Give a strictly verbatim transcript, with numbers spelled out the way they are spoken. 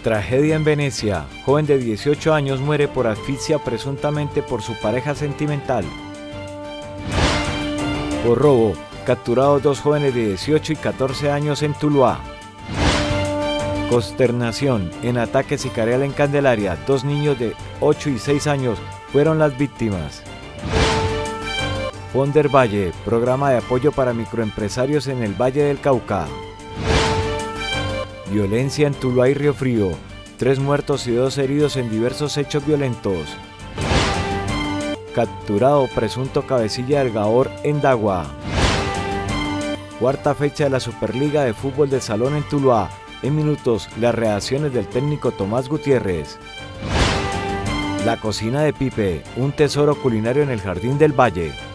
Tragedia en Venecia. Joven de dieciocho años muere por asfixia presuntamente por su pareja sentimental. Por robo, capturados dos jóvenes de dieciocho y catorce años en Tuluá. Consternación. En ataque sicarial en Candelaria, dos niños de ocho y seis años fueron las víctimas. Fonder Valle, programa de apoyo para microempresarios en el Valle del Cauca. Violencia en Tuluá y Río Frío, tres muertos y dos heridos en diversos hechos violentos. Capturado presunto cabecilla del Gabor en Dagua. Cuarta fecha de la Superliga de Fútbol de Salón en Tuluá. En minutos, las reacciones del técnico Tomás Gutiérrez. La cocina de Pipe, un tesoro culinario en el Jardín del Valle.